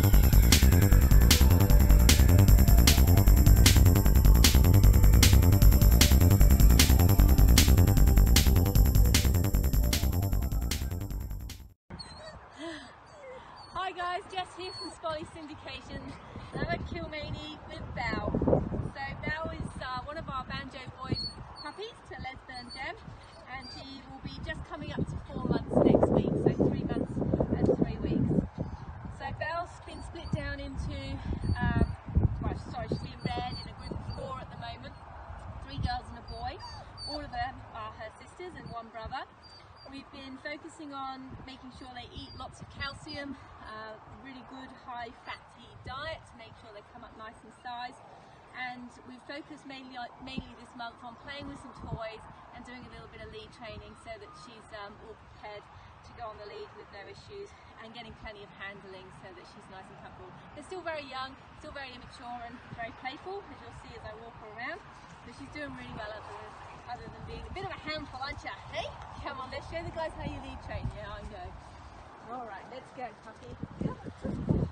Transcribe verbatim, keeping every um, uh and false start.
Hi guys, Jess here from Spolly Syndication. I'm at Kilmany with Belle. So Belle is uh, one of our Banjo Boys puppies to Lesbian Gem, and she will be just coming up to four months next week, so three months and three weeks. So Belle's been split down into, um, well, sorry, she's being reared in a group of four at the moment, three girls and a boy. All of them are her sisters and one brother. We've been focusing on making sure they eat lots of calcium, uh, really good high fatty diet to make sure they come up nice in size, and we've focused mainly mainly this month on playing with some toys and doing a little bit of lead training so that she's um, all prepared to go on the lead with no issues, and getting plenty of handling so that she's nice and comfortable. They're still very young, still very immature and very playful, as you'll see as I walk her around, but she's doing really well other than, other than being a bit of a handful, aren't you? Hey, come on, let's show the guys how you lead train. Yeah, I know. All right, let's go, puppy.